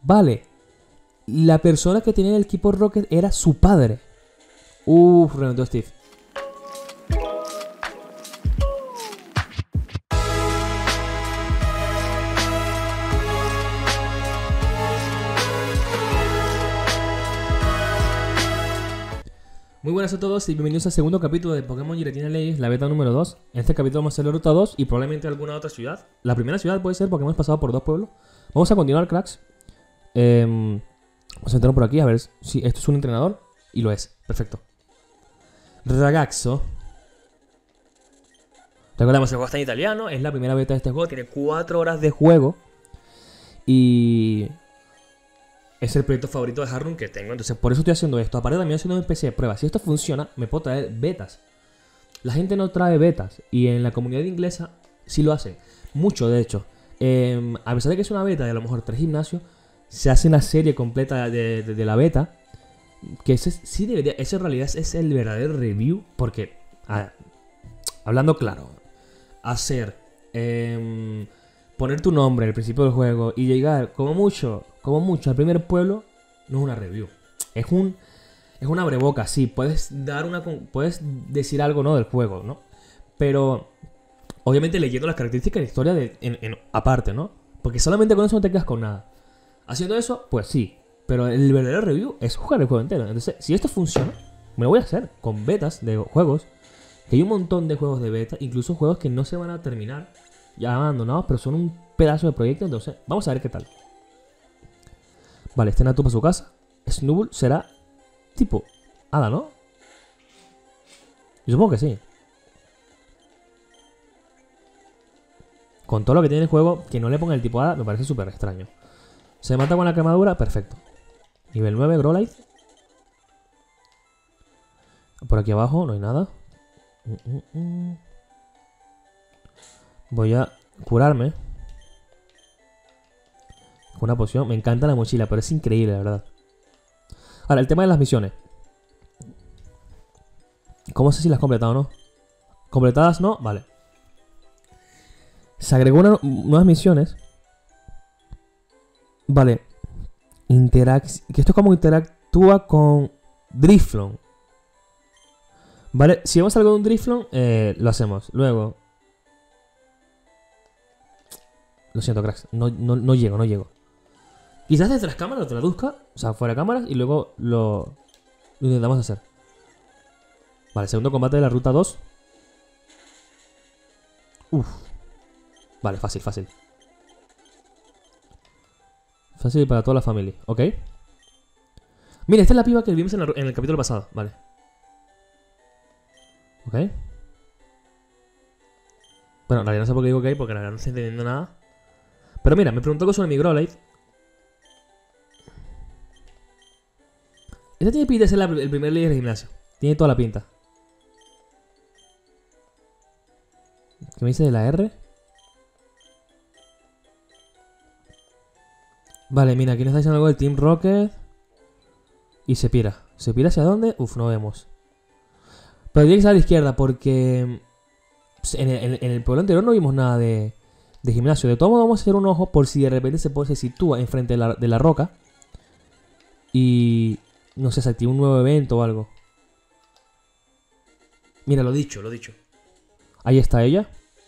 Vale. La persona que tenía el equipo Rocket era su padre. Reventó Steve. Muy buenas a todos y bienvenidos al segundo capítulo de Pokémon Giratina Legends, la beta número 2. En este capítulo vamos a hacer la ruta 2 y probablemente alguna otra ciudad. La primera ciudad puede ser porque hemos pasado por dos pueblos. Vamos a continuar, cracks. Vamos a entrar por aquí a ver si esto es un entrenador. Y lo es, perfecto. Ragazzo. Recordemos, el juego está en italiano, es la primera beta de este juego, tiene 4 horas de juego. Y es el proyecto favorito de Harun que tengo, entonces por eso estoy haciendo esto. Aparte también haciendo una especie de prueba. Si esto funciona, me puedo traer betas. La gente no trae betas y en la comunidad inglesa sí lo hacen. Mucho, de hecho. A pesar de que es una beta de a lo mejor 3 gimnasios, se hace una serie completa de la beta. Que ese sí debería, ese en realidad es el verdadero review. Porque, hablando claro, hacer, poner tu nombre al principio del juego y llegar como mucho al primer pueblo, no es una review. Es un abreboca, sí. Puedes decir algo, ¿no? Del juego, ¿no? Pero obviamente leyendo las características de la historia aparte, ¿no? Porque solamente con eso no te quedas con nada. Haciendo eso, pues sí. Pero el verdadero review es jugar el juego entero. Entonces, si esto funciona, me lo voy a hacer con betas de juegos. Que hay un montón de juegos de beta, incluso juegos que no se van a terminar, ya abandonados, pero son un pedazo de proyecto. Entonces, vamos a ver qué tal. Vale, este Natu para su casa. Snubbull será tipo hada, ¿no? Yo supongo que sí. Con todo lo que tiene el juego, que no le ponga el tipo hada me parece súper extraño. Se mata con la quemadura, perfecto. Nivel 9, Growlithe. Por aquí abajo no hay nada. Voy a curarme con una poción. Me encanta la mochila, pero es increíble, la verdad. Ahora, el tema de las misiones. ¿Cómo sé si las he completado o no? ¿Completadas no? Vale. Se agregó nuevas misiones. Vale. Que esto es como interactúa con Drifloon. Vale, si vemos algo de un Drifloon, lo hacemos. Luego. Lo siento, cracks. No llego. Quizás desde las cámaras lo traduzca. O sea, fuera de cámaras. Y luego lo intentamos hacer. Vale, segundo combate de la ruta 2. Vale, fácil. Fácil para toda la familia, ok. Mira, esta es la piba que vimos en el capítulo pasado, vale. Ok. Bueno, en realidad no sé por qué digo ok, porque la verdad no estoy entendiendo nada. Pero mira, me preguntó algo sobre mi Growlithe. Esta tiene pinta de ser el primer líder de gimnasio. Tiene toda la pinta. ¿Qué me dice de la R? Vale, mira, aquí nos está diciendo algo del Team Rocket. Y se pira. ¿Se pira hacia dónde? No vemos. Pero tiene que ser a la izquierda porque en el pueblo anterior no vimos nada de gimnasio. De todo modo vamos a hacer un ojo por si de repente se sitúa enfrente de la roca. Y no sé, se activa un nuevo evento o algo. Mira, lo dicho. Ahí está ella.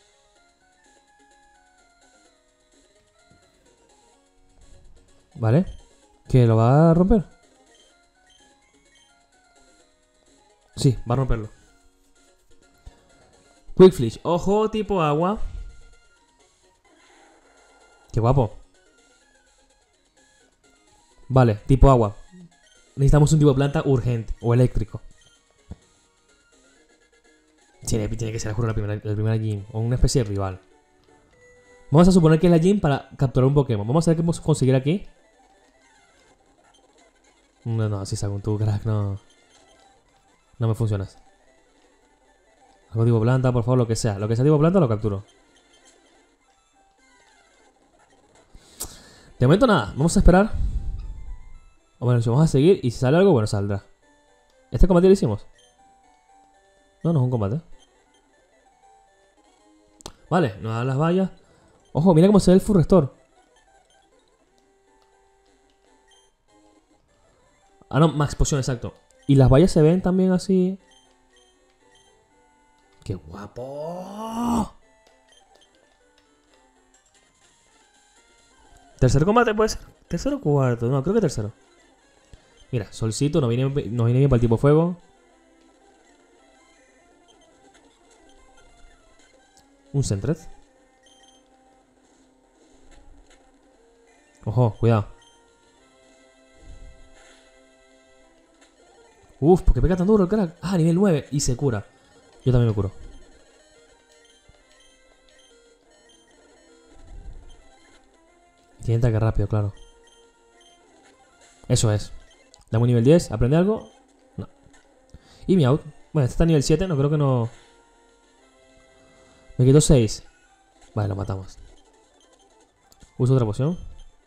Vale. ¿Que lo va a romper? Sí, va a romperlo. Quick Fleech. Ojo tipo agua. Qué guapo. Vale, tipo agua. Necesitamos un tipo de planta urgente. O eléctrico. Tiene que ser, juro, la primera gym. O una especie de rival. Vamos a suponer que es la gym para capturar un Pokémon. Vamos a ver qué podemos conseguir aquí. No, si salgo tu crack, no. No me funcionas. Algo tipo planta, por favor, lo que sea. Lo que sea tipo planta lo capturo. De momento nada, vamos a esperar. O bueno, si vamos a seguir y si sale algo, bueno, saldrá. ¿Este combate lo hicimos? No es un combate. Vale, nos dan las vallas. Ojo, mira cómo se ve el full restore. Ah, no, max poción, exacto. Y las vallas se ven también así. ¡Qué guapo! ¿Tercer combate puede ser? ¿Tercero o cuarto? No, creo que tercero. Mira, solcito, nos viene bien para el tipo fuego. Un Sentret. Ojo, cuidado. Uf, ¿por qué pega tan duro el crack? Ah, nivel 9 y se cura. Yo también me curo. Tiene ataque rápido, claro. Eso es. Dame un nivel 10. ¿Aprende algo? No. Y mi out. Bueno, este está a nivel 7. No creo que no... Me quito 6. Vale, lo matamos. Uso otra poción.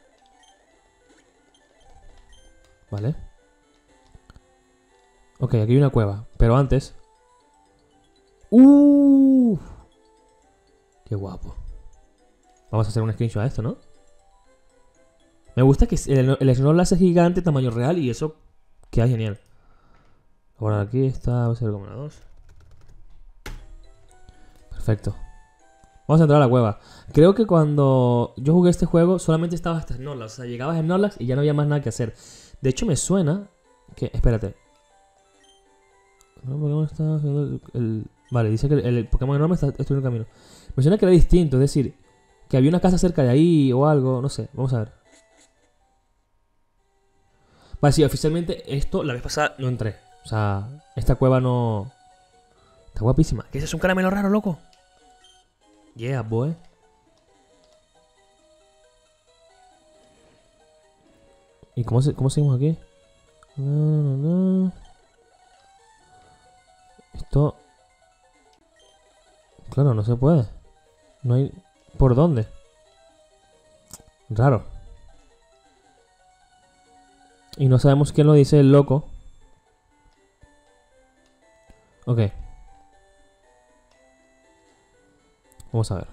Vale. Ok, aquí hay una cueva. Pero antes... ¡Qué guapo! Vamos a hacer un screenshot a esto, ¿no? Me gusta que el Snorlax es gigante, tamaño real, y eso queda genial. Ahora aquí está 0,2. Perfecto. Vamos a entrar a la cueva. Creo que cuando yo jugué este juego solamente estaba hasta Snorlax. O sea, llegabas a Snorlax y ya no había más nada que hacer. De hecho, me suena que... Espérate. Vale, dice que el Pokémon enorme está destruyendo el camino. Me suena que era distinto, es decir, que había una casa cerca de ahí o algo, no sé, vamos a ver. Vale, sí, oficialmente esto la vez pasada no entré. O sea, esta cueva no... Está guapísima. ¿Qué es eso? ¿Un caramelo raro, loco? Yeah, boy. ¿Y cómo seguimos aquí? Esto... Claro, no se puede. No hay... ¿Por dónde? Raro. Y no sabemos quién lo dice el loco. Ok. Vamos a ver.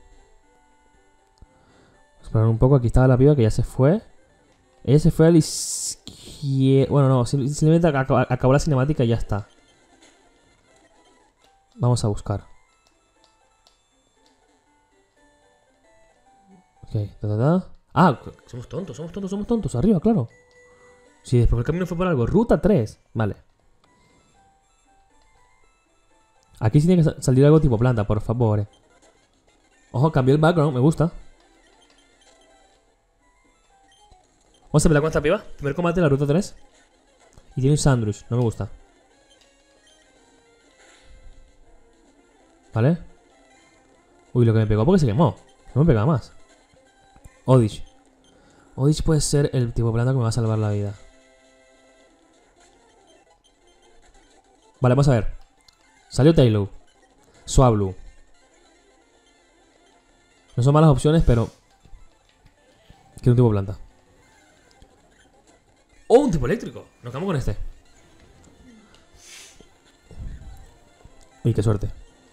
Vamos a esperar un poco. Aquí estaba la piba que ya se fue. Ella se fue a la izquierda. Bueno, no. Simplemente acabó la cinemática y ya está. Vamos a buscar. Ok. Ah, somos tontos. Arriba, claro. Sí, después el camino fue por algo. Ruta 3. Vale. Aquí sí tiene que salir algo tipo planta, por favor. Ojo, cambió el background, me gusta. Vamos a pelear con esta piba. Primer combate de la ruta 3. Y tiene un sándwich, no me gusta. ¿Vale? Uy, lo que me pegó porque se quemó. No me pegaba más. Oddish. Oddish puede ser el tipo de planta que me va a salvar la vida. Vale, vamos a ver. Salió Taillow. Swablu. No son malas opciones, pero... Quiero un tipo de planta. ¡Oh, un tipo eléctrico! Nos quedamos con este. Uy, qué suerte.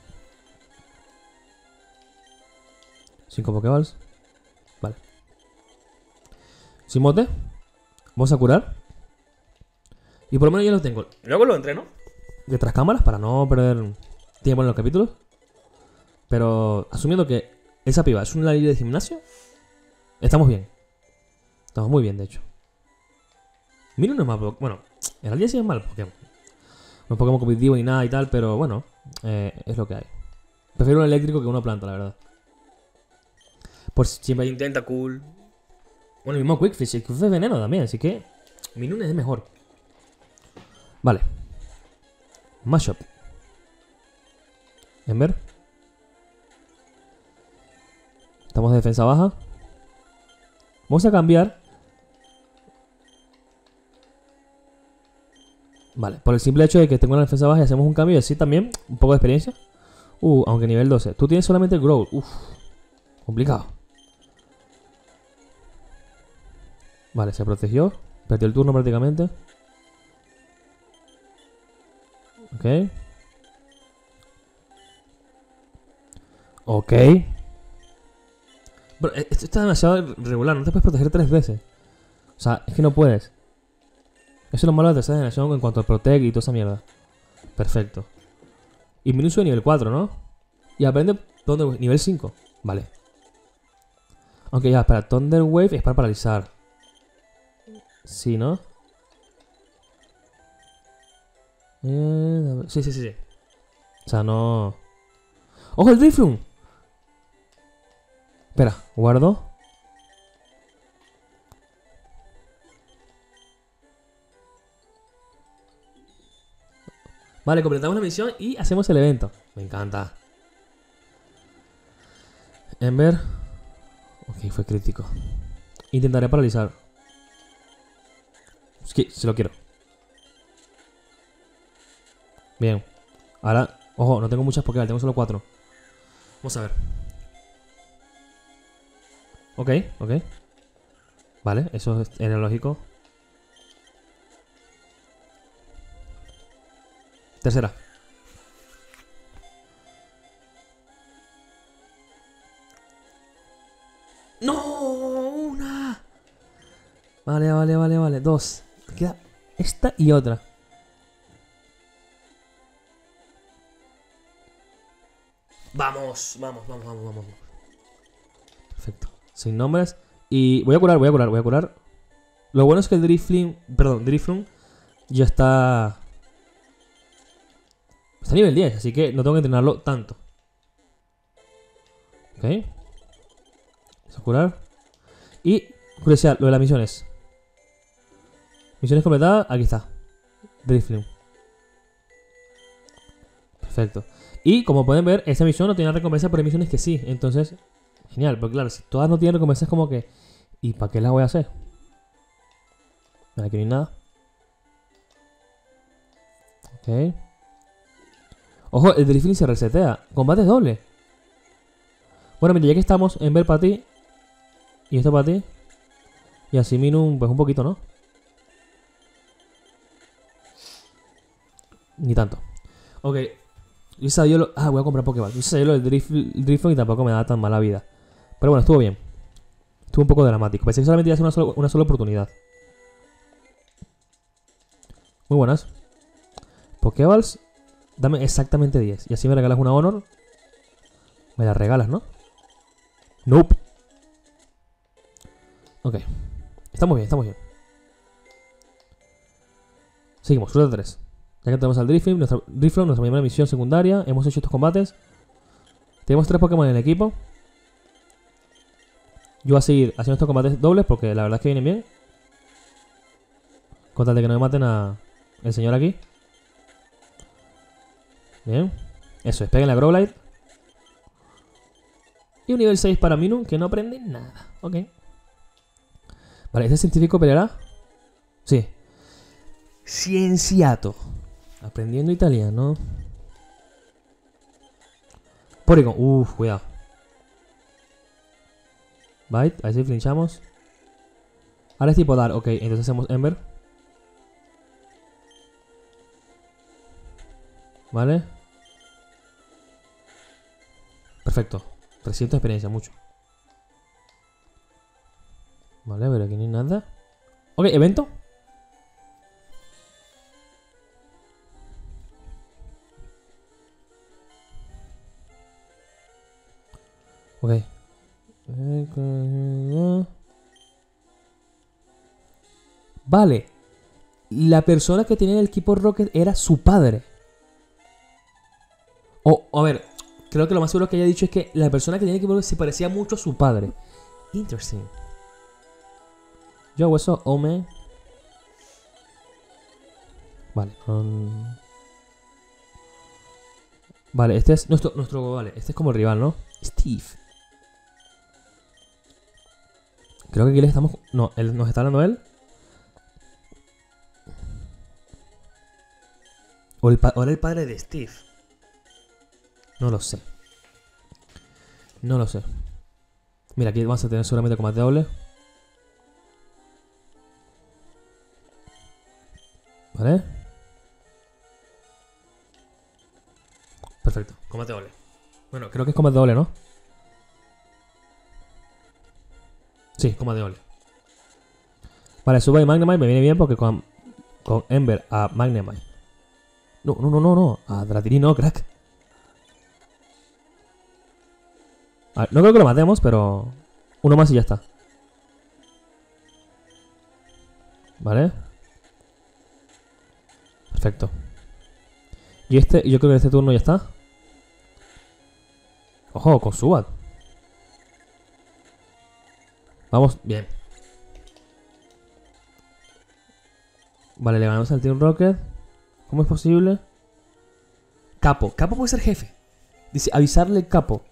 5 Pokéballs. Vale. Sin mote. Vamos a curar. Y por lo menos ya lo tengo. Luego lo entreno detrás cámaras para no perder tiempo en los capítulos. Pero asumiendo que esa piba es una libre de gimnasio, estamos bien. Estamos muy bien, de hecho. Minu no es mal Pokémon. Bueno, en realidad sí es mal Pokémon. No es Pokémon competitivo ni nada y tal, pero bueno, es lo que hay. Prefiero un eléctrico que una planta, la verdad. Por si siempre hay un Tentacool. Bueno, el mismo Quickfish. El Quickfish es veneno también, así que Minu es mejor. Vale. Mashup. Ember. Estamos de defensa baja. Vamos a cambiar. Vale, por el simple hecho de que tengo una defensa baja y hacemos un cambio y así también un poco de experiencia. Aunque nivel 12. Tú tienes solamente el Growl. Complicado. Vale, se protegió. Perdió el turno prácticamente. Ok. Ok. Pero esto está demasiado regular. No te puedes proteger 3 veces. O sea, es que no puedes. Eso es lo malo de la tercera generación en cuanto al Protect y toda esa mierda. Perfecto. Y Minusu de nivel 4, ¿no? Y aprende Thunder Wave, nivel 5. Vale. Aunque ya, espera, Thunder Wave es para paralizar. Sí, ¿no? Sí, sí, sí, sí. O sea, no... ¡Ojo, el Drifloon! Espera, guardo. Vale, completamos la misión y hacemos el evento. Me encanta. Ember. Ok, fue crítico. Intentaré paralizar. Es que se lo quiero. Bien. Ahora, ojo, no tengo muchas Pokéballs, tengo solo 4. Vamos a ver. Ok, ok. Vale, eso era lógico. Tercera. ¡No! ¡Una! Vale, vale, vale, vale. 2. Queda esta y otra. Vamos, vamos, vamos, vamos, vamos. Perfecto. Sin nombres. Y voy a curar, voy a curar, voy a curar. Lo bueno es que el Drifloon ya está... Está a nivel 10, así que no tengo que entrenarlo tanto. Ok. Vamos a curar. Y, curiosidad, lo de las misiones. Misiones completadas, aquí está. Drifloon. Perfecto. Y como pueden ver, esta misión no tiene recompensa, pero hay misiones que sí. Entonces, genial. Porque claro, si todas no tienen recompensa es como que... ¿Y para qué las voy a hacer? Aquí no hay nada. Ok. Ojo, el Drifloon se resetea. Combate doble. Bueno, mira, ya que estamos en ver para ti. Y esto para ti. Y así Minun, pues un poquito, ¿no? Ni tanto. Ok. Yo sabía lo... Ah, voy a comprar Pokéball. Yo sabía lo del Drifloon y tampoco me da tan mala vida. Pero bueno, estuvo bien. Estuvo un poco dramático. Pensé que solamente iba a ser una sola oportunidad. Muy buenas. Pokéballs. Dame exactamente 10. Y así me regalas una Honor. Me la regalas, ¿no? Nope. Ok. Estamos bien, estamos bien. Seguimos, suerte 3. Ya que tenemos al Drifloon, nuestra primera misión secundaria. Hemos hecho estos combates. Tenemos 3 Pokémon en el equipo. Yo voy a seguir haciendo estos combates dobles porque la verdad es que vienen bien. Con tal de que no me maten a el señor aquí. Bien. Eso es, peguen la Growlithe. Y un nivel 6 para Minun, que no aprende nada. Ok. Vale, ¿este científico peleará? Sí. Scienziato. Aprendiendo italiano. Porygon. Uff, cuidado. Bite, a ver si flinchamos. Ahora es tipo dar. Ok, entonces hacemos Ember. Vale. Perfecto. 300 de experiencia, mucho. Vale, pero aquí no hay nada. Ok, evento. Ok. Vale. La persona que tenía el equipo Rocket era su padre. O, a ver, creo que lo más seguro que haya dicho es que la persona que tenía el equipo Rocket se parecía mucho a su padre. Interesting. Yo, what's up, Ome? Vale. Vale, este es nuestro... Vale, este es como el rival, ¿no? Steve. Creo que aquí le estamos... No, él nos está hablando él. O era el padre de Steve. No lo sé. No lo sé. Mira, aquí vamos a tener seguramente combate doble. Vale. Perfecto, combate doble. Bueno, creo que es combate doble, ¿no? Sí, combate doble. Vale, Suba y Magnemite me viene bien porque con Ember a Magnemite. No. A Dratini no, crack. A ver, no creo que lo matemos, pero... uno más y ya está. Vale. Perfecto. Y yo creo que este turno ya está. Ojo, con Zubat. Vamos, bien. Vale, le ganamos al Team Rocket. ¿Cómo es posible? Capo. Capo puede ser jefe. Dice, avisarle Capo.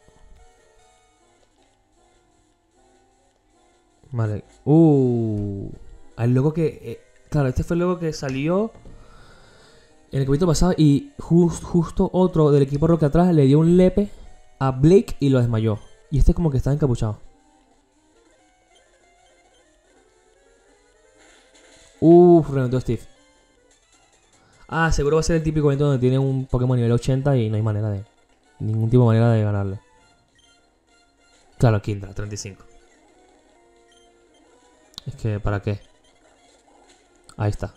Vale. El logo que... claro, este fue el logo que salió en el capítulo pasado. Y justo otro del equipo Rocket atrás le dio un lepe a Blake y lo desmayó. Y este como que está encapuchado. Reventó Steve. Ah, seguro va a ser el típico evento donde tiene un Pokémon nivel 80 y no hay manera de... ningún tipo de manera de ganarle. Claro, Kindra, 35. Es que, ¿para qué? Ahí está.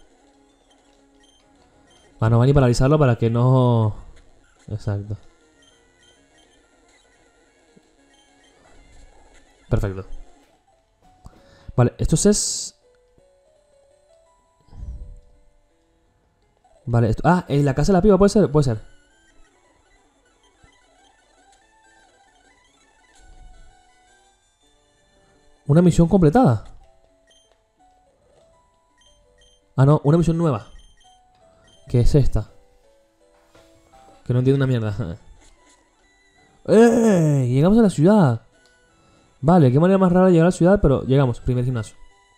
No va ni paralizarlo para que no... Exacto. Perfecto. Vale, esto es... Vale, esto... Ah, en la casa de la piba, puede ser, puede ser. Una misión completada. Ah, no, una misión nueva. ¿Qué es esta? Que no entiendo una mierda. ¡Eh! Llegamos a la ciudad. Vale, qué manera más rara de llegar a la ciudad, pero llegamos, primer gimnasio.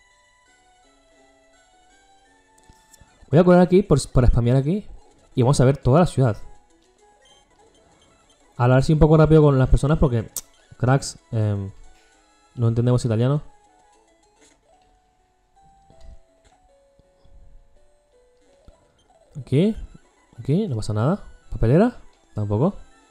Voy a correr aquí para spamear aquí. Y vamos a ver toda la ciudad. Hablar así un poco rápido con las personas porque... cracks, no entendemos italiano. Aquí, no pasa nada. ¿Papelera? Tampoco.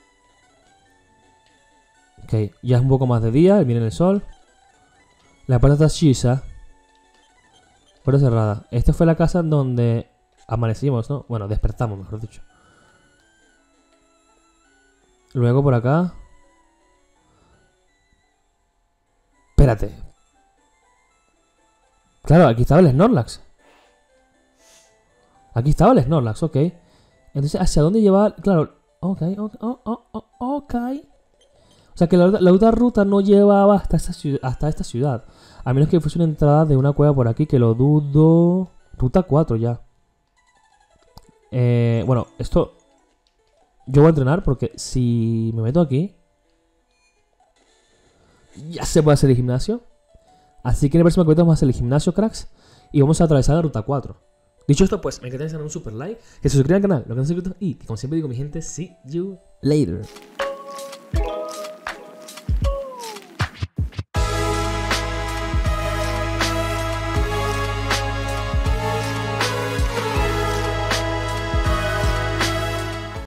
Ok, ya es un poco más de día, viene el sol. La puerta está chisa. Puerta cerrada. Esta fue la casa en donde amanecimos, ¿no? Bueno, despertamos, mejor dicho. Luego por acá. Espérate. Claro, aquí estaba el Snorlax. Aquí estaba el Snorlax, ok. Entonces, ¿hacia dónde lleva? Claro, ok. O sea que la otra ruta no llevaba hasta esta ciudad. A menos que fuese una entrada de una cueva por aquí, que lo dudo. Ruta 4 ya. Bueno, esto... Yo voy a entrenar porque si me meto aquí... ya se puede hacer el gimnasio. Así que en el próximo capítulo vamos a hacer el gimnasio, cracks. Y vamos a atravesar la ruta 4. Dicho esto, pues me encantaría hacer un super like. Que se suscriban al canal, lo que no se suscriban. Y como siempre digo, mi gente, see you later.